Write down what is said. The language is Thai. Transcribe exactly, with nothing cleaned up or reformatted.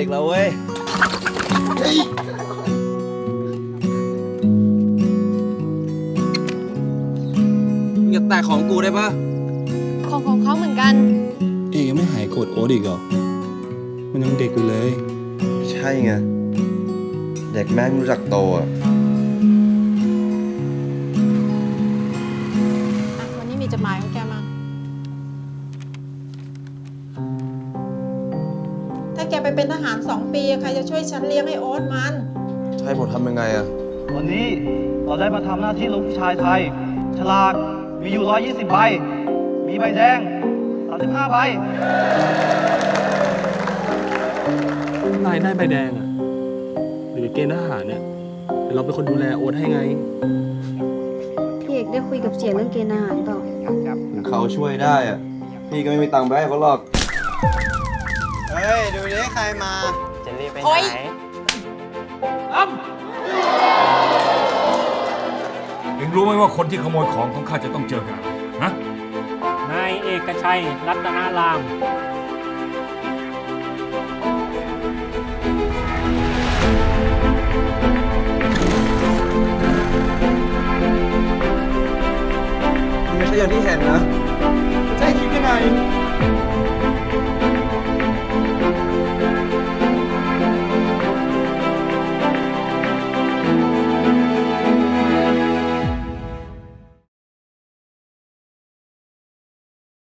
กแล้วเว้ยมึงอย่าแตะของกูได้ปะของของเขาเหมือนกันเอ๊ยังไม่หายโกรธโอ๊ตอีกเหรอมันยังเด็กอยู่เลยใช่ไงเด็กแม่งรู้จักโตอ่ะวันนี้มีจดหมายของแกมาถ้าแกไปเป็นทหารสองปีใครจะช่วยฉันเลี้ยงให้โอ๊ตมันใช่ผมทำยังไงอ่ะวันนี้เราได้มาทำหน้าที่ลูกผู้ชายไทยฉลากมีอยู่หนึ่งร้อยยี่สิบใบมีใบแดงสามสิบห้าใบนายได้ใบแดงอ่ะหรือเกณฑ์ทหารเนี่ยเดี๋ยวเราเป็นคนดูแลโอ๊ตให้ไงพี่เอกได้คุยกับเสียเรื่องเกณฑ์ทหารเปล่าถึงเขาช่วยได้อ่ะพี่ก็ไม่มีตังค์ไปให้เขาหรอกเฮ้ยดูดิใครมาจะรีบไปไหนอ้ำเอ็งรู้ไหมว่าคนที่ขโมยของของข้าจะต้องเจอกันฮะนายเอกชัยรัตนารามไม่ใช่อย่างที่เห็นนะ